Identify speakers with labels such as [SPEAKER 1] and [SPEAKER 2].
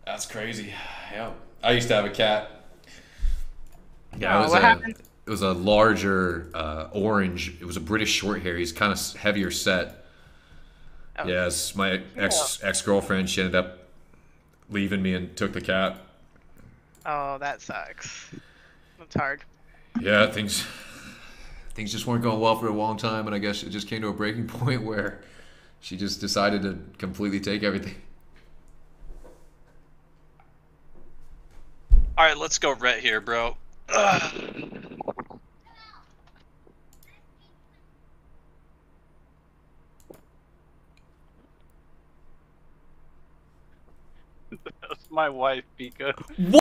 [SPEAKER 1] That's crazy. Yeah. I used to have a cat. Yeah,
[SPEAKER 2] Oh, what happened?
[SPEAKER 1] it was a larger orange. It was a British short hair. He's kind of heavier set.
[SPEAKER 2] Oh,
[SPEAKER 1] Yes, my
[SPEAKER 2] yeah.
[SPEAKER 1] ex girlfriend. She ended up leaving me and took the cat.
[SPEAKER 2] Oh, that sucks. That's hard.
[SPEAKER 1] Yeah, things just weren't going well for a long time, and I guess it just came to a breaking point where she just decided to completely take everything.
[SPEAKER 3] All right, let's go ret here, bro. Ugh. That's my wife, Pika.